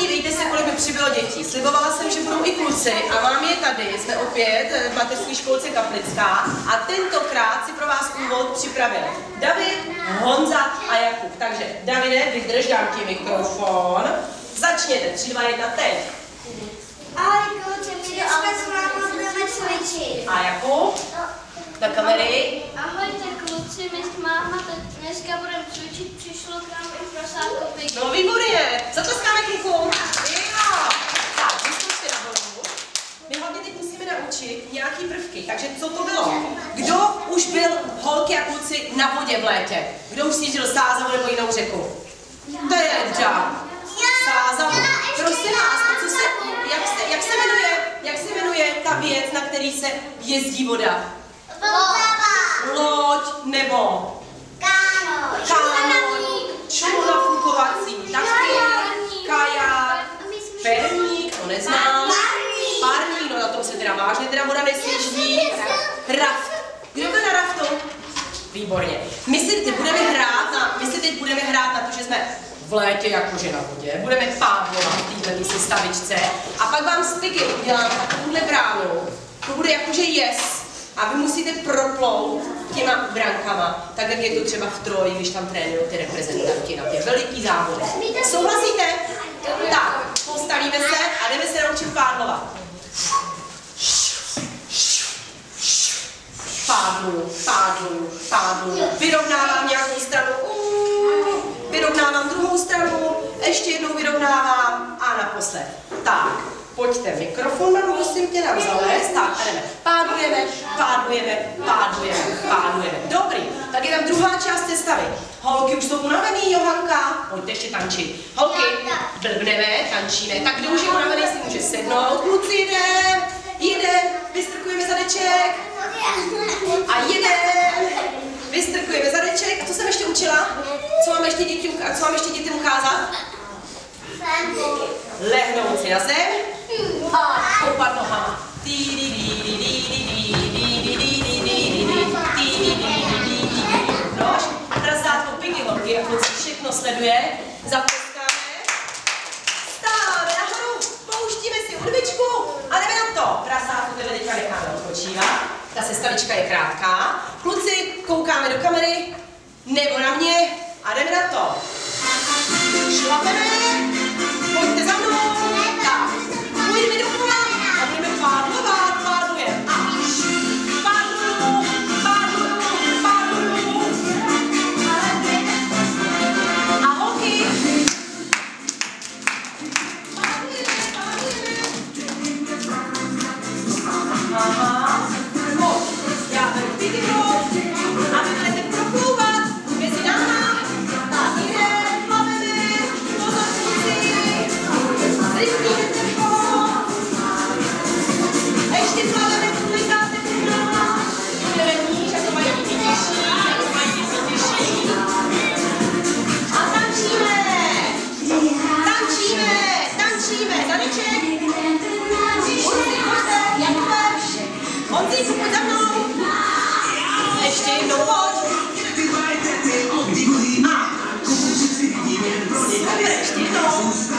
podívejte se, kolik mi přibylo dětí. Slibovala jsem, že budou i kluci a mám je tady. Jsme opět v mateřské školce Kaplická a tentokrát si pro vás úvod připravil David, Honza a Jakub. Takže Davide, vydrž, dám ti mikrofon. Začněte, 3, 2, 1, teď. Ahoj kluci, my dneska s mámou budeme cvičit. A Jakub? Na kamery. Ahojte kluci, my s máma dneska budeme cvičit, přišlo k nám i prasátko Piggy. No výborně, zatleskáme klukům. Jo. Tak, vyskočte na hlavu. My hlavně teď musíme naučit nějaký prvky, takže co to bylo? Kdo už byl, holky a kluci, na vodě v létě? Kdo už sjížděl Sázavu nebo jinou řeku? To je Edža. Sázavu. Prosím vás, a co se, jak se jmenuje ta věc, na který se jezdí voda? Loď nebo čluna fukovací, taky kaják, perník, to neznám, parník, no na tom se teda vážně teda voda nesjíždí, raft. Kdo byl na raftu? Výborně. My si teď budeme hrát na to, že jsme v létě jakože na vodě, budeme pádlovat v této sestavičce a pak vám z Piggy udělám takovouhle bránu, to bude jakože yes. A vy musíte proplout těma brankama, tak jak je to třeba v Troji, když tam trénují ty reprezentanti na těch veliký závodech. Souhlasíte? Tak, postavíme se a jdeme se naučit pádlovat. Pádlu. Vyrovnávám nějakou stranu, vyrovnávám druhou stranu, ještě jednou vyrovnávám a naposled. Tak. Pojďte, mikrofon na prosím tě nám zalézt, tak a jdeme. Pádlujeme. Dobrý, tak je tam druhá část sestavy. Holky už jsou unavený, Johanka, pojďte ještě tančit. Holky, blbneme, tančíme. Tak kdo už je unavený, si může sednout. Kluci, jeden, vystrkujeme zadeček. A jeden, vystrkujeme zadeček. A co jsem ještě učila? Co mám ještě dětem ukázat? Lehnout si na zem a koupat nohama. Proč? Prasátko Piggy, holky a kluci všechno sleduje. Zatleskáme. Stáváme nahoru, pouštíme si hudbičku a jdeme na to. Prasátko tebe teďka necháme odpočívat. Ta sestavička je krátká. Kluci, koukáme do kamery nebo na mě a jdeme na to. Šlapeme. Pojďte za mnou. Tak. Půjdeme dokola a budeme pádlovat. Pádlujeme. Pádluju. A holky. Pádlujeme. Aha. Pojď. Já beru Piggy a vy budete proplouvat mezi náma. A jdeme, plaveme. Rychlíme tempo. Ještě plaveme, klikáte kruna. Jdeme níž, a to mají být těžší. A tančíme. Zadeček. Honzíku, pojď za mnou. Ještě jednou, pojď. A. Super, ještě jednou.